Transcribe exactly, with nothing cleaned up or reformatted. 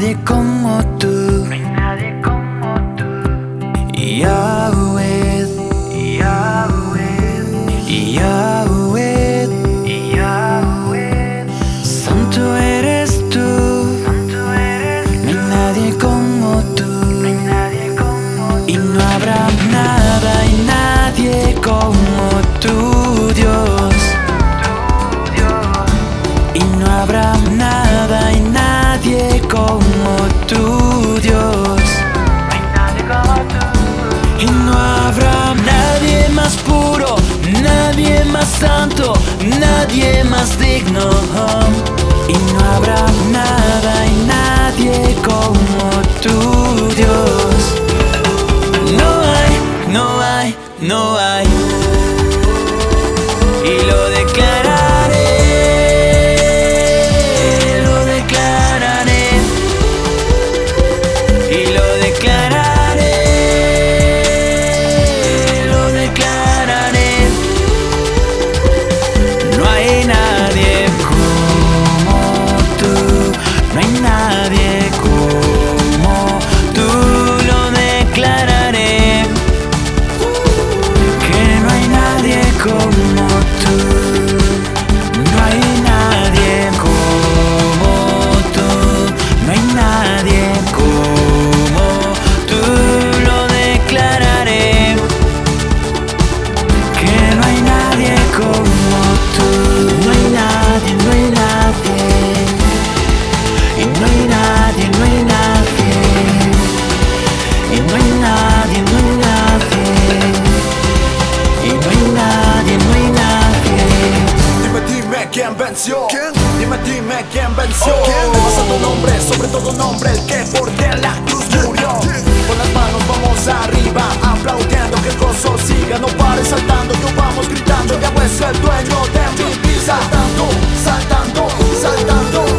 nadie como tú, no hay nadie como tú. Yahweh, Yahweh, Yahweh, Yahweh. Santo eres tú, santo eres tú. No hay nadie como tú, no hay nadie como tú. Y no habrá nada y nadie como tú, Dios. Y no habrá nada y nadie como tú, Dios. No hay nadie como tú. Y no habrá nadie más puro, nadie más santo, nadie más digno. Y no habrá nada y nadie como tú, Dios. No hay, no hay, no hay. Y lo declararé, lo declararé, y lo declararé, lo declararé. No hay nadie como tú, no hay nadie como tú, lo declararé. Que no hay nadie como tú, no hay nadie como tú, no hay nadie como tú, lo declararé. Que no hay nadie como tú, no hay nadie, no hay nadie. Y no hay nadie, no hay nadie. Y no hay nadie, no hay nadie. Y no hay nadie, no hay nadie. Dime, dime quién venció. ¿Quién? Dime, dime quién venció. Oh. ¿Quién? Pasa tu nombre, sobre todo nombre, el que por ti en la cruz murió. ¿Quién? Con las manos vamos arriba, aplaudiendo que el gozo siga. No pares saltando, yo vamos gritando. Yahweh es el dueño de mi vida. Saltando, saltando, saltando.